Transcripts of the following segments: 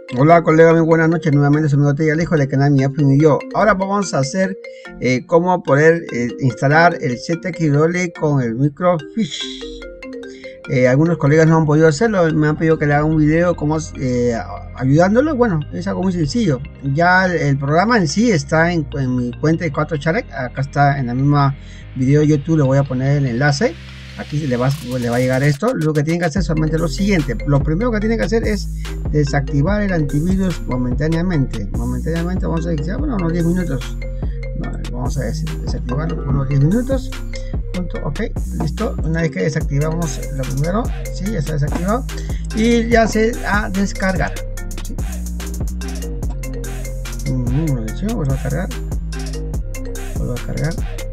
Hola colega, muy buenas noches, nuevamente su amigo Tey Alejo del canal Mi Apple y yo. Ahora vamos a hacer cómo poder instalar el ZXW con el microfiche. Algunos colegas no han podido hacerlo, me han pedido que le haga un video como ayudándolo. Bueno, es algo muy sencillo. Ya el programa en sí está en mi cuenta de 4Charek, acá está en la misma video de YouTube, le voy a poner el enlace. Aquí le va a llegar esto. Lo que tienen que hacer es solamente lo siguiente. Lo primero que tienen que hacer es desactivar el antivirus momentáneamente. Momentáneamente vamos a decir, bueno, unos 10 minutos. No, vamos a desactivarlo por unos 10 minutos. Punto, ok, listo. Una vez que desactivamos lo primero, sí, ya está desactivado. Y ya se a descargar. ¿Sí? Vuelvo a cargar. Vuelvo a cargar.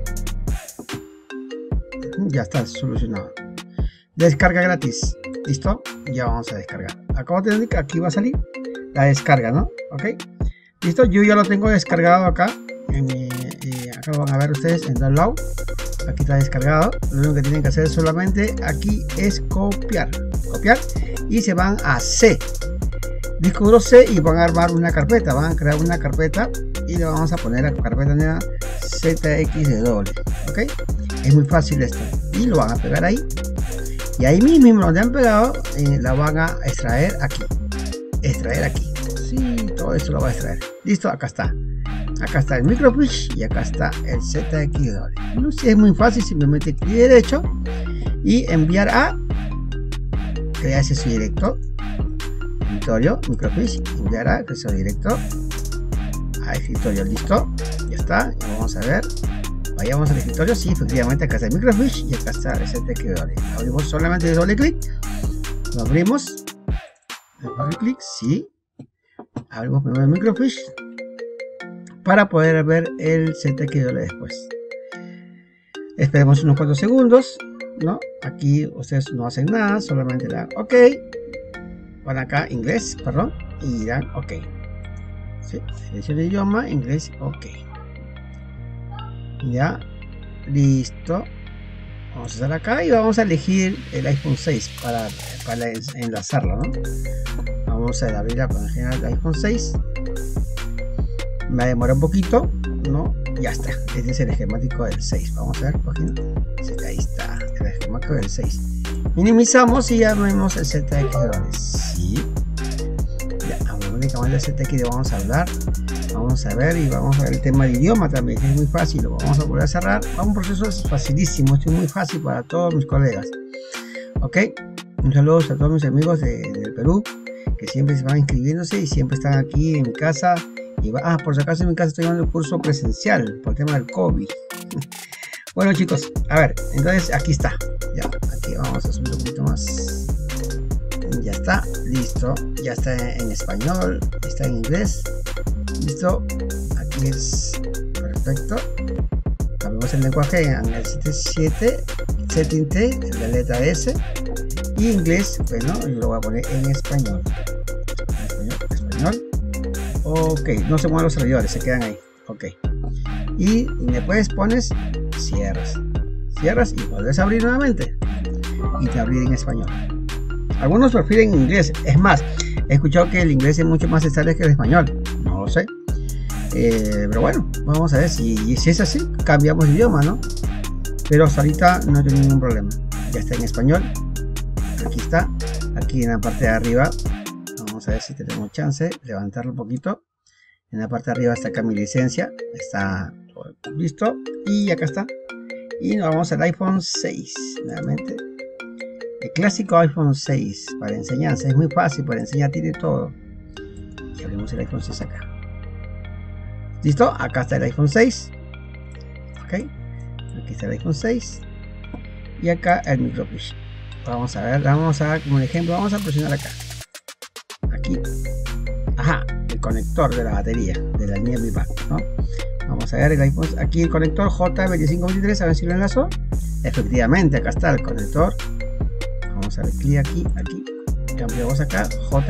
Ya está solucionado. Descarga gratis. Listo, ya vamos a descargar. Acabo de tener que aquí va a salir la descarga, ¿no? Ok, listo. Yo ya lo tengo descargado acá. Acá van a ver ustedes en download. Aquí está descargado. Lo único que tienen que hacer solamente aquí es copiar. Copiar y se van a C. Disco duro C y van a armar una carpeta. Van a crear una carpeta y le vamos a poner la carpeta nueva ZXW. Ok. Es muy fácil esto. Y lo van a pegar ahí. Y ahí mismo donde han pegado, la van a extraer aquí. Extraer aquí. Sí, todo esto lo va a extraer. Listo, acá está. Acá está el microfiche y acá está el ZXW. No sé, es muy fácil. Simplemente clic derecho y enviar a crearse su directo. Escritorio, microfiche, enviar a crearse su directo. A escritorio, listo. Ya está. Ya vamos a ver. Vayamos al escritorio, sí, efectivamente acá está el microfiche y acá está el ZXW. Abrimos solamente de doble clic, lo abrimos, doble clic, sí, abrimos primero el microfiche para poder ver el ZXW después. Esperemos unos cuantos segundos, ¿no? Aquí ustedes no hacen nada, solamente le dan OK, van acá inglés, perdón, y dan OK. Sí, selecciona el idioma, inglés, OK. Ya, listo. Vamos a estar acá y vamos a elegir el iPhone 6 para enlazarlo, ¿no? Vamos a abrir la página del iPhone 6. Me va a demorar un poquito, ¿no? Ya está. Este es el esquemático del 6. Vamos a ver, página. Ahí está, el esquemático del 6. Minimizamos y ya vemos el ZXW. Sí. Ya, únicamente el ZXW vamos a hablar. Vamos a ver y vamos a ver el tema de idioma también, que es muy fácil. Lo vamos a volver a cerrar. Un proceso es facilísimo, esto es muy fácil para todos mis colegas. Ok, un saludo a todos mis amigos del Perú que siempre se van inscribiéndose y siempre están aquí en mi casa. Y por si acaso en mi casa estoy dando el curso presencial por el tema del COVID. Bueno chicos, a ver, entonces aquí está. Ya, aquí vamos a subir un poquito más. Ya está, listo. Ya está en español, está en inglés. Listo, aquí es perfecto. Cambiamos el lenguaje en el 77 setting T, la letra S, y inglés, bueno, yo lo voy a poner en español. Español. Ok, no se mueven los servidores, se quedan ahí. Ok, y después pones cierras y vuelves a abrir nuevamente y te abrir en español. Algunos prefieren inglés, es más, he escuchado que el inglés es mucho más estable que el español. No lo sé, pero bueno, vamos a ver si es así, cambiamos de idioma, ¿no? Pero hasta ahorita no tengo ningún problema. Ya está en español. Aquí está, aquí en la parte de arriba. Vamos a ver si tenemos chance de levantarlo un poquito. En la parte de arriba está acá mi licencia, está listo y acá está. Y nos vamos al iPhone 6 nuevamente. El clásico iPhone 6 para enseñanza, es muy fácil para enseñar, tiene todo. Y abrimos el iPhone 6 acá. Listo, acá está el iPhone 6. Ok, aquí está el iPhone 6 y acá el microfiche. Vamos a ver, vamos a, como ejemplo, vamos a presionar acá. Aquí, ajá, el conector de la batería de la línea Mi Band, ¿no? Vamos a ver el iPhone, aquí el conector J2523, a ver si lo enlazo. Efectivamente, acá está el conector. Vamos a ver, clic aquí, cambiamos acá,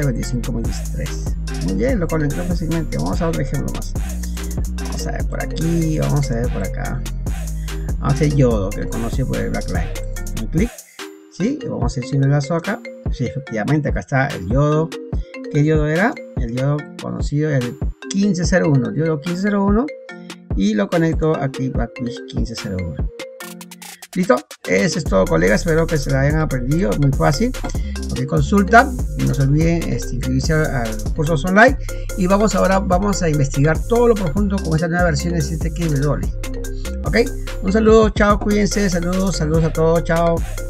J2523. Muy bien, lo conectó fácilmente. Vamos a otro ejemplo más. Vamos a ver por aquí, vamos a ver por acá. Vamos a hacer yodo, que conocido por el backlight. Un clic, sí, vamos a hacer un enlazo acá. Sí, efectivamente, acá está el yodo, ¿Qué diodo era? El diodo conocido, el 1501, diodo 1501, y lo conecto aquí a 1501. Listo, eso es todo, colegas, espero que se lo hayan aprendido, muy fácil. Ok, consulta, y no se olviden inscribirse a los cursos online, y ahora vamos a investigar todo lo profundo con esta nueva versión de 7XW. Ok, un saludo, chao, cuídense, saludos a todos, chao.